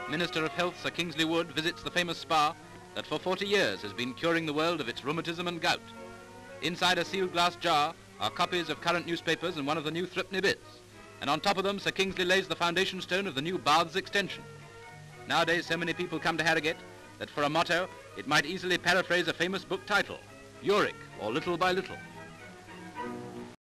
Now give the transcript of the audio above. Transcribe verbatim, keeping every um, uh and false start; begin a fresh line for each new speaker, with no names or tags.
Minister of Health Sir Kingsley Wood visits the famous spa that for forty years has been curing the world of its rheumatism and gout. Inside a sealed glass jar are copies of current newspapers and one of the new threepenny bits. And on top of them, Sir Kingsley lays the foundation stone of the new Baths extension. Nowadays, so many people come to Harrogate that for a motto, it might easily paraphrase a famous book title, Yorick, or Little by Little.